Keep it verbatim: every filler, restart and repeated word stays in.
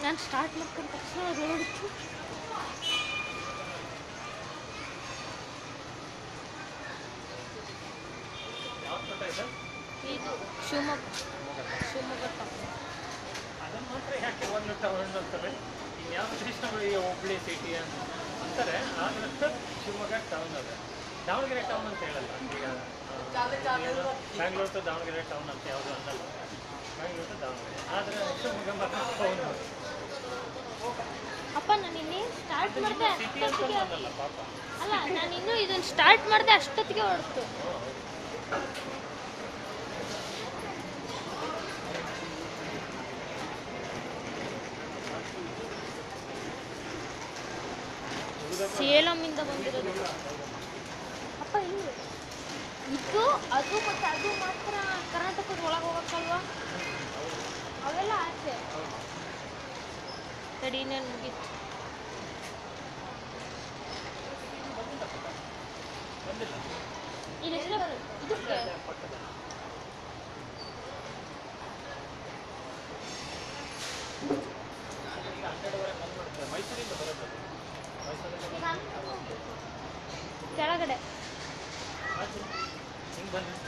ನಾನು ಸ್ಟಾರ್ಟ್ ಮಾಡ್ಕೊಂಡ ತಕ್ಷಣ ರೋಡ್ ಇತ್ತು. ಇದು ಶಿವಮೊಗ್ಗ ಶಿವಮೊಗ್ಗ ಟೌನ್. ಅದನ್ನು ಮಾತ್ರ ಯಾಕೆ ಒಂದು ಟೌನ್ ಅಂತಾರೆ, ಇನ್ಯಾವ ಕೃಷ್ಣಗಳು ಹುಬ್ಳಿ ಸಿಟಿ ಅಂತಾರೆ, ಆದ್ರೆ ಶಿವಮೊಗ್ಗ ಟೌನ್ ಅದ. ದಾವಣಗೆರೆ ಟೌನ್ ಅಂತ ಹೇಳಲ್ಲ. ಈಗ ಬ್ಯಾಂಗ್ಳೂರ್ ಟು ದಾವಣಗೆರೆ ಟೌನ್ ಅಂತ ಯಾವುದು ಅನ್ನಲ್ಲ, ಬ್ಯಾಂಗ್ಳೂರ್ ಟು ದಾವಣಗೆರೆ. ಆದರೆ ಶಿವಮೊಗ್ಗ ಮಾತ್ರ ಟೌನ್. ಅಪ್ಪ ನಾನು ಇನ್ನೇ ಸ್ಟಾರ್ಟ್ ಮಾಡಿದೆ ಸಿಟಿ ಅಂತ ಅನ್ನಲ್ಲ ಪಾಪ. ಅಲ್ಲ, ನಾನು ಇನ್ನೂ ಇದನ್ನು ಸ್ಟಾರ್ಟ್ ಮಾಡಿದೆ ಅಷ್ಟೊತ್ತಿಗೆ ಹೊರಡ್ತು. ಸೇಲಮಿಂದ ಬಂದಿರೋದು ಅಪ್ಪ. ಇಲ್ಲಿ ಇದು ಅದು ಮತ್ತು ಅದು ಮಾತ್ರ ಕರ್ನಾಟಕದ ಒಳಗೆ ಹೋಗಕ್ಕಲ್ವಾ, ಅವೆಲ್ಲ ಆಚೆ. ತಡಿ ಇನ್ನೇನು ಮುಗೀತು. ಇದು ಇದಕ್ಕೆ ಕೆಳಗಡೆ ಹಿಂಗೆ ಬಂದು